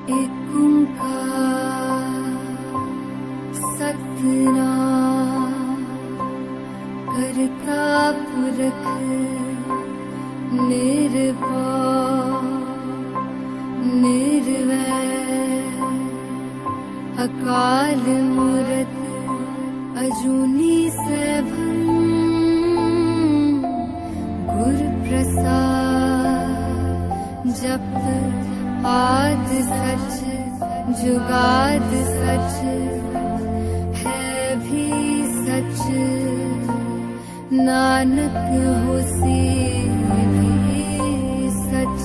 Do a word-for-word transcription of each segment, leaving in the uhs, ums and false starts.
एक ओंकार सतनाम करता पुरख निर्भय निर्वैर अकाल मूरत अजूनी सैभं गुर प्रसाद जप आद सच जुगाद सच है भी सच नानक होसी भी सच।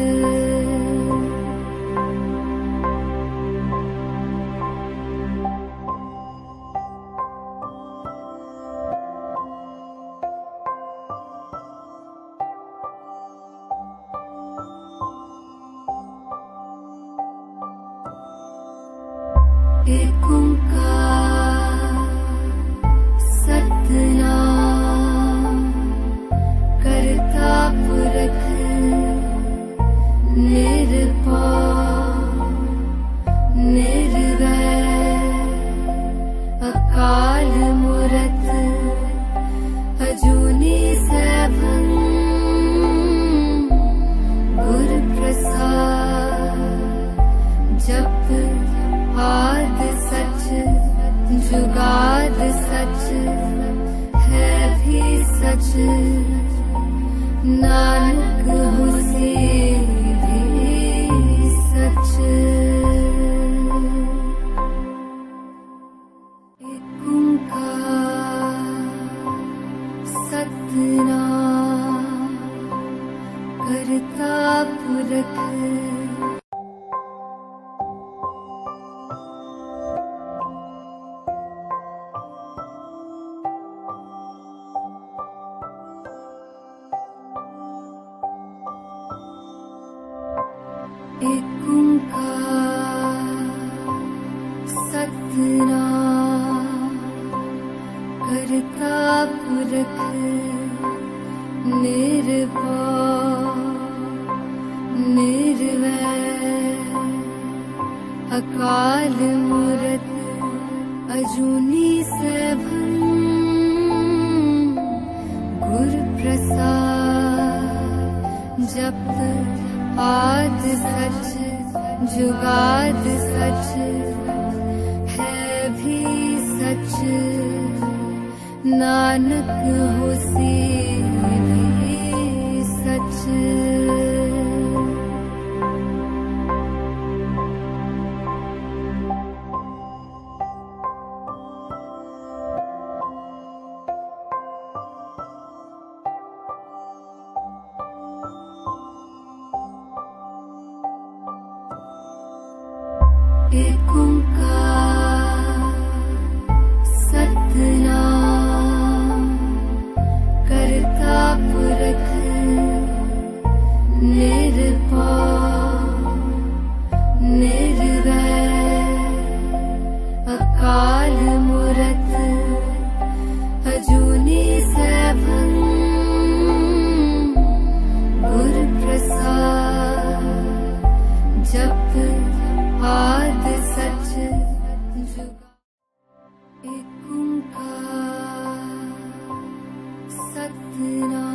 एक ओंकार सतनाम करता पुरख निर्भय निर्वैर अकाल मूरत अजूनी सैभं गुर प्रसाद जप आद सच जुगाद सच है भी सच नानक होसी भी सच। एक ओंकार सतनाम करता पुरख एक ओंकार सतनाम करता पुरख निर्भय निर्वैर अकाल मूरत अजूनी सैभं गुर प्रसाद जप आद सच जुगाद सच है भी सच नानक होसी भी सच। एक ओंकार सतनाम करता पुरख निर्भय निर्वैर अकाल मूरत अजूनी सैभं गुर प्रसाद जप आद सच जुगा। एक ओंकार सतनाम